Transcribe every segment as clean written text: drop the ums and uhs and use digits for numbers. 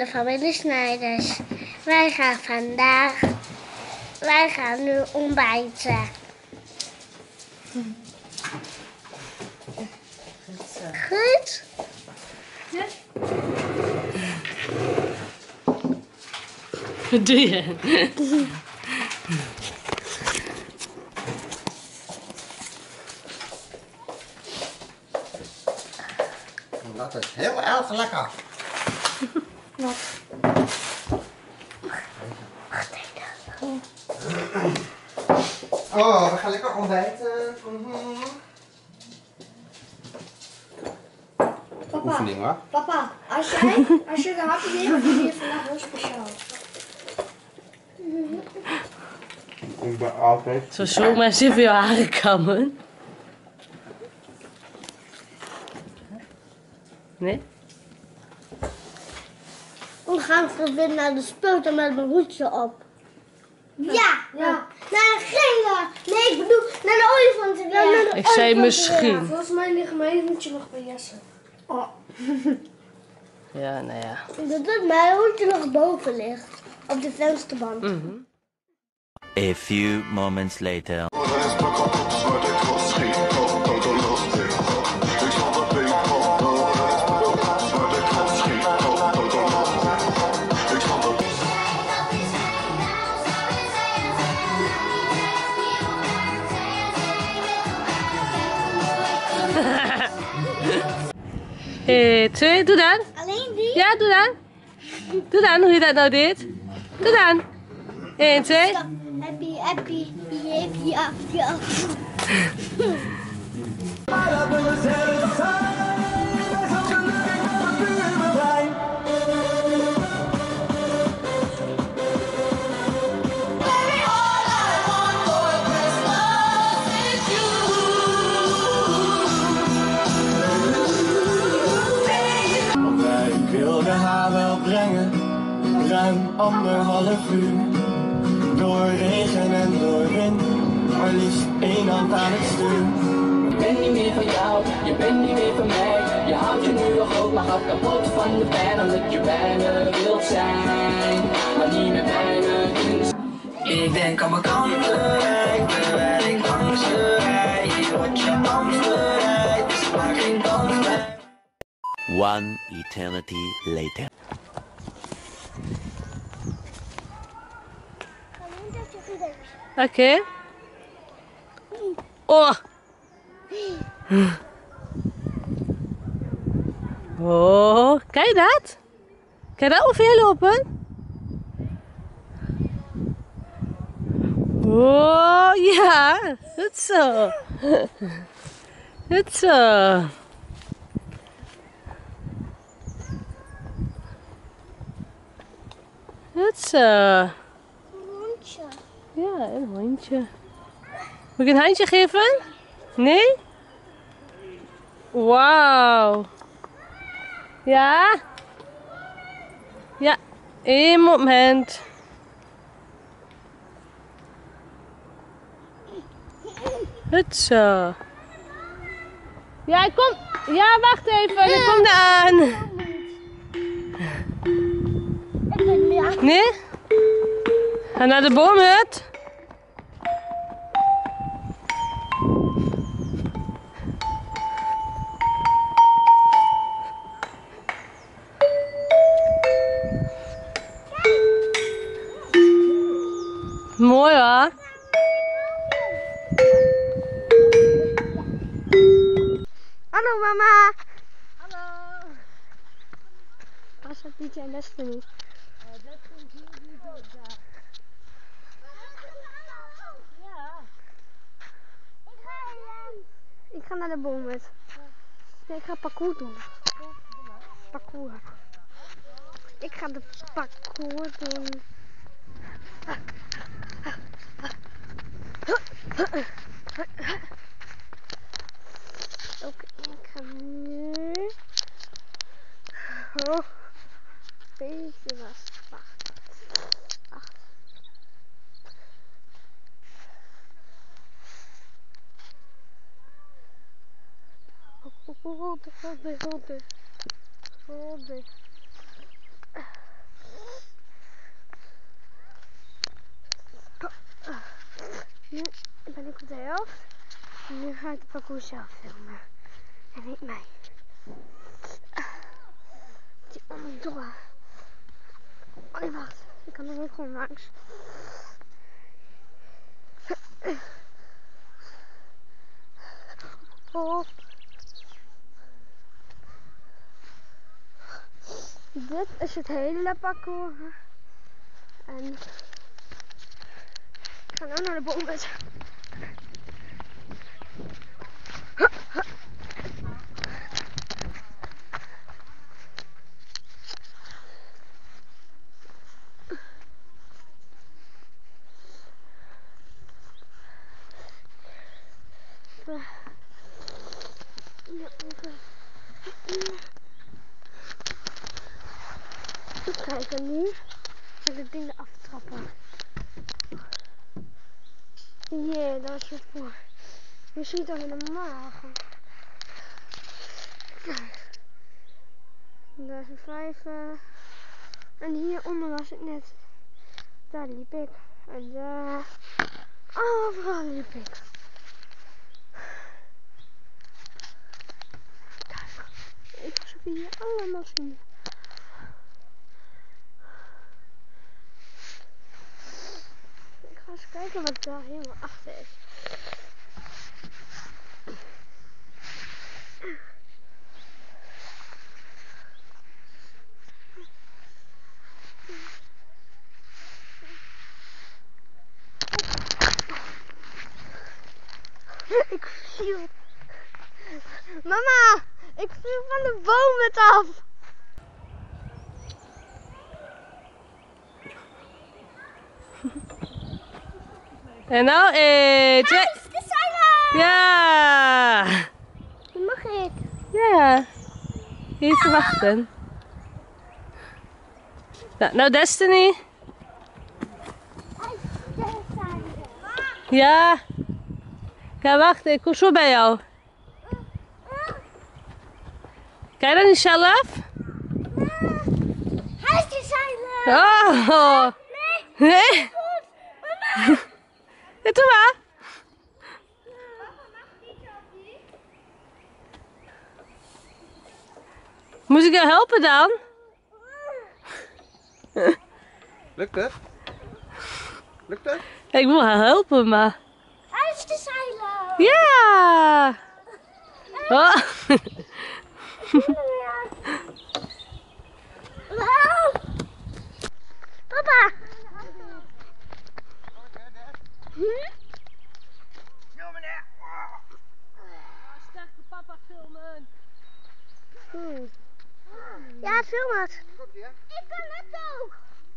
de familie Snijders. Wij gaan nu ontbijten. Goed? Ja. Wat doe je? Dat is heel erg lekker. Wat? Wacht even. Oh, we gaan lekker ontbijten. Papa, Oefening hoor. papa, als je de hapje neemt, dan doe je vandaag heel speciaal. Ik ben altijd. Zo mensen even je haren kammen. Nee? We gaan weer naar de speeltuin met mijn hoedje op. Ja, ja. Naar de gele. Nee, ik bedoel naar de olifant. Ja. Ik zei misschien. Volgens mij ligt mijn hoedje nog bij Jesse. Oh. Ja, nou ja. Dat het mijn hoedje nog boven ligt. Op de vensterbank. A few moments later. Twee, doe dan. Alleen die? Ja, doe dan. Doe dan, hoe je dat nou deed. Doe dan. 1, 2. Happy, happy, happy, happy, happy. Ik wilde haar wel brengen, ruim 1,5 uur. Door regen en door wind, maar liefst 1 hand aan het stuur. Ik ben niet meer van jou, je bent niet meer van mij. Je houdt je nu nog ook, maar gaat kapot van de pijn. Omdat je bij me wilt zijn, maar niet meer bij me kunt. Ik denk aan mijn kanten, terwijl ik langs je rij. Hier word je Amsterdam, dus ik maak geen kans bij. One eternity later. Oké. Oh. Oh, kijk je dat? Kan je dat overheen lopen? Oh, ja. Goed zo. Goed zo. Goed zo. Hondje. Ja, een hondje. Moet ik een handje geven? Nee? Wauw. Ja? Ja, 1 moment. Goed zo. Ja, kom. Ja, wacht even. Ik kom eraan. Ik ben niet aan. Nee? Ga naar de boomhut. Mooi hoor. Hallo mama. Hallo. Waar staat DJ en Destiny? Ik ga naar de boomhut. Nee, ik ga parcours doen. Parcours. Ik ga de parcours doen. Oké, ik ga nu. Oh, beetje vast. Wacht. Hold it. ik op de helft. En nu ga ik de parcours zelf filmen. En niet mij. Die onderdoor. Oh nee, wacht. Ik kan er ook gewoon langs. Oh. Dit is het hele parcours. En ik ga nu naar de boom met. Ik kijk er nu en de dingen aftrappen. Jee, dat is het voor. Je ziet al helemaal. Kijk. Daar is een 5. En hieronder was het net. Daar liep ik. En daar. Overal liep ik. Kijk. Ik ga ze hier allemaal zien. Ik ga eens kijken wat daar helemaal achter is. Ik viel. Mama, ik viel van de boom met af. En nou 1, 2. Ja! Dat mag ik. Ja. Even wachten. Nou, Destiny. Ja. Ja, wacht, ik kom zo bij jou. Kan je dat niet zelf? Hij is de zeilen. Oh. Nee? Ja, doe maar. Moet ik jou helpen dan? Lukt het? Lukt het? Ik wil haar helpen, maar... Hij is de zeilen. Ja! Oh. Papa. Sterke papa filmen. Ja, film het. Ik kan het ook.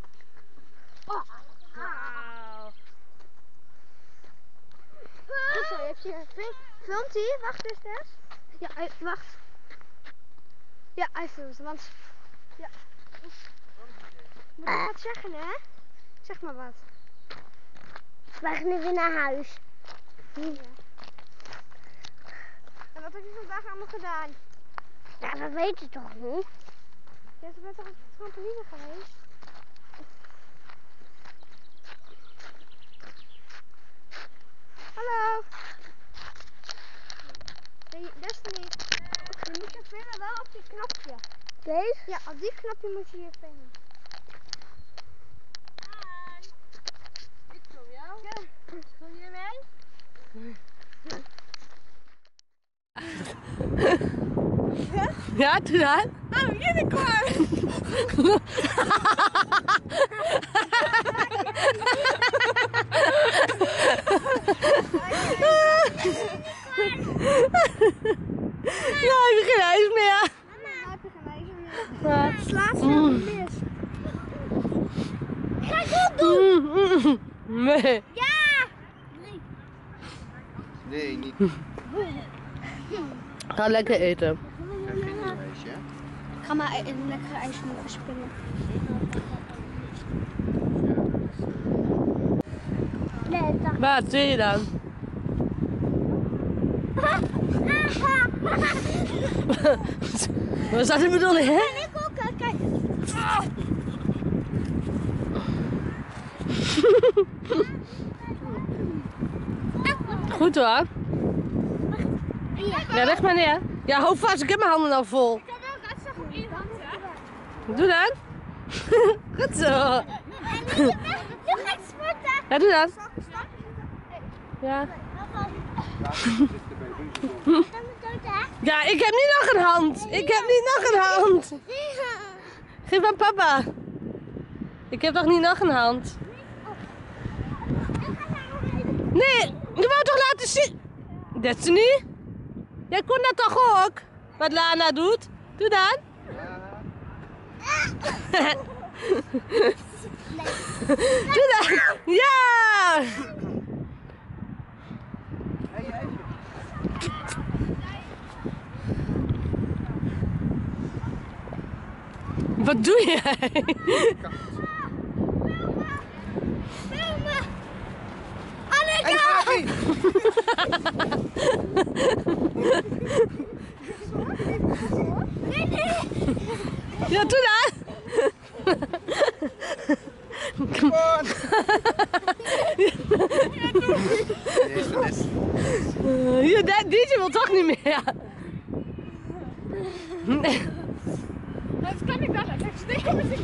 Zo, heb je filmt hij? Wacht eens, Tess. Ja, wacht. Ja, hij filmt, want... Ja. Moet ik wat zeggen, hè? Zeg maar wat. Wij gaan nu weer naar huis. Ja. En wat heb je vandaag allemaal gedaan? Ja, dat weet je toch niet? Je bent toch op de trampoline geweest? Hallo. Hey, Destiny. Je moet je filmen wel op die knopje. Deze? Ja, op die knopje moet je hier filmen. Hi. Ik kom jou. Ja. Wil je mee? Ja, doe dat. Oh, unicorn! Ja, ik heb geen ijs meer. Mama, heb je geen ijzer meer? Ja. Slaat ze mis. Ga ik dat doen? Nee. Ja! Nee, niet. Ga lekker eten. Ik ga maar een lekkere ijs nog verspillen. Nee, dat. Wat zie je dan? Wat is dat de bedoeling, hè? Ik ook, kijk. Goed hoor. Ja, leg maar neer. Ja, hou vast, ik heb mijn handen al vol. Ik kan wel raadzagen op één hand, hè? Doe dan. Goed zo. Nu ga ik sporten. Ja, doe dan. Ja. Ja, ik heb niet nog een hand. Ik heb niet nog een hand. Geef aan papa. Ik heb toch niet nog een hand? Nee, je wou toch laten zien. Dat is niet? Jij kon dat toch ook? Wat Lana doet? Doe dan. Doe dan. Ja! Wat doe jij? Ja, doe dat! Ja, deze wil toch niet meer. Dat kan ik wel. Ik heb steken met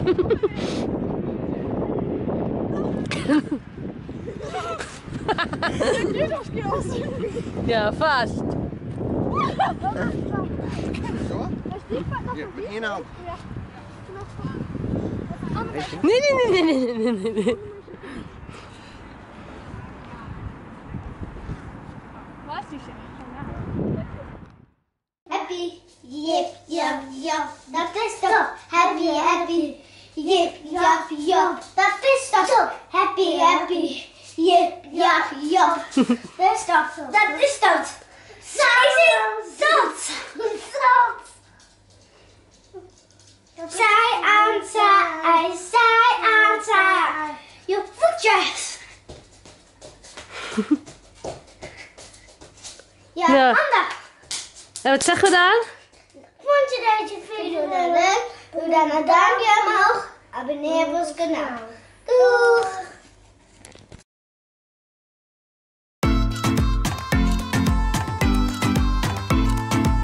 Ja, vast. Hier, met je hand. Nee. Waar is die zeg? Happy, yip, yap, yap, dat is toch happy, happy, yip, yap, yap, dat is toch happy, happy, yip, yap, yap, dat is toch, dat is toch. Zij zijn zat, zat. Zij aan zij, je voetjes. Ja, Ja. handen. En wat zeggen we dan? Vond je deze video leuk? Doe dan een duimpje omhoog. Abonneer op ons kanaal. Doeg!